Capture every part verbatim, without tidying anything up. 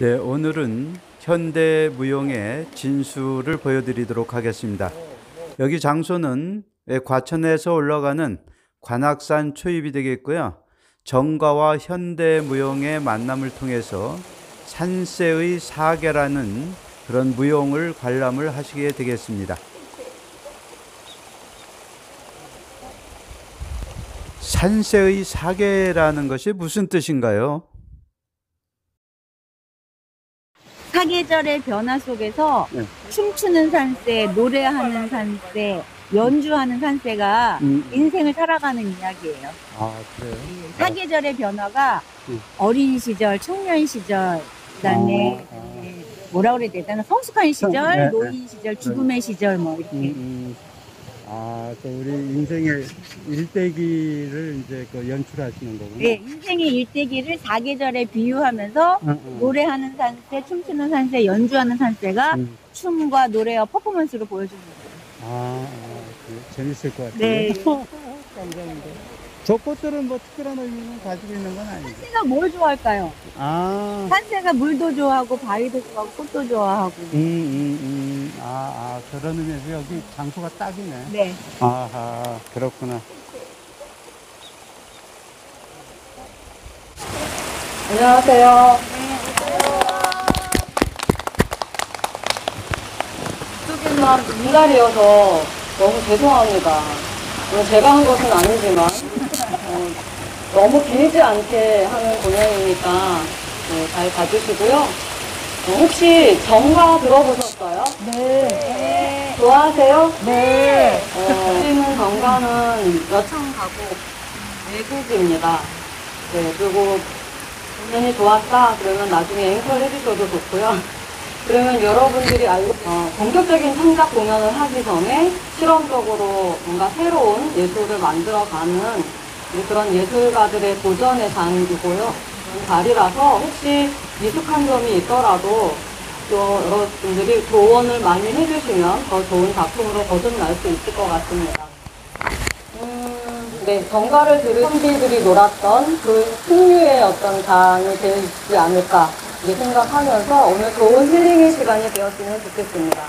네, 오늘은 현대 무용의 진수를 보여드리도록 하겠습니다. 여기 장소는 과천에서 올라가는 관악산 초입이 되겠고요. 정가와 현대 무용의 만남을 통해서 산세의 사계라는 그런 무용을 관람을 하시게 되겠습니다. 산세의 사계라는 것이 무슨 뜻인가요? 사계절의 변화 속에서 네. 춤추는 산세, 노래하는 산세, 연주하는 산세가 음. 인생을 살아가는 이야기예요. 아, 그래요? 사계절의 변화가 음. 어린 시절, 청년 시절, 그다음에 아, 아. 뭐라 그래야 되나 성숙한 시절, 네, 노인 시절, 죽음의 네. 시절 뭐 이렇게. 음, 음. 아, 또 우리 인생의 일대기를 이제 그 연출하시는 거군요. 네, 인생의 일대기를 사계절에 비유하면서 응, 응. 노래하는 산세, 춤추는 산세, 연주하는 산세가 응. 춤과 노래와 퍼포먼스로 보여주는 거예요. 아, 아 그, 재밌을 것 같아요. 네. 감사합니다. 저 꽃들은 뭐 특별한 의미는 가지고 있는 건 아니죠? 산세가 뭘 좋아할까요? 아. 산세가 물도 좋아하고 바위도 좋아하고 꽃도 좋아하고. 음, 음, 음. 아, 아, 그런 의미에서 여기 장소가 딱이네. 네. 아하, 그렇구나. 안녕하세요. 이쪽에만 인갈이어서 너무 죄송합니다. 제가 한 것은 아니지만 어, 너무 길지 않게 하는 공연이니까 네, 잘 봐주시고요. 어, 혹시 정가 들어보셨어요? 네. 네. 좋아하세요? 네. 어, 지금 정가는 여창 가곡 외국입니다. 네, 그리고 공연이 좋았다 그러면 나중에 앵콜 해주셔도 좋고요. 그러면 여러분들이 알고 어, 본격적인 창작 공연을 하기 전에 실험적으로 뭔가 새로운 예술을 만들어가는 그런 예술가들의 도전의 장이고요. 그런 자리라서 혹시 미숙한 점이 있더라도 또 여러분들이 조언을 많이 해주시면 더 좋은 작품으로 거듭날 수 있을 것 같습니다. 음, 네, 정가를 들은 선비들이 놀았던 그 풍류의 어떤 장이 되지 않을까 생각하면서 오늘 좋은 힐링의 시간이 되었으면 좋겠습니다.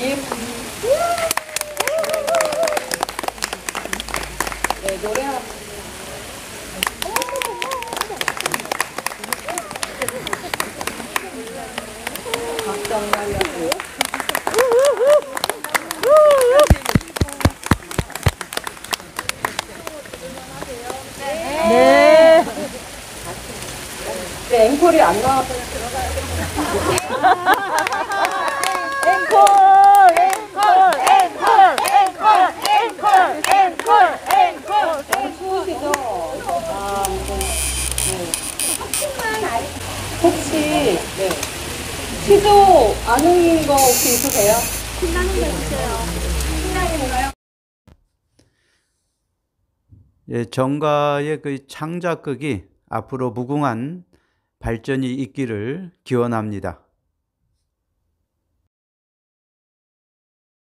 님. 네, 노래 한 박정날이었고요. 네. 네, 앵콜이 안 나와서 앵콜, 앵콜, 앵콜, 앵콜, 앵콜, 앵콜. 너무 추우시죠? 아, 무슨, 네. 혹시, 네. 시조 아는 거 혹시 있으세요? 예, 정가의 그 창작극이 앞으로 무궁한 발전이 있기를 기원합니다.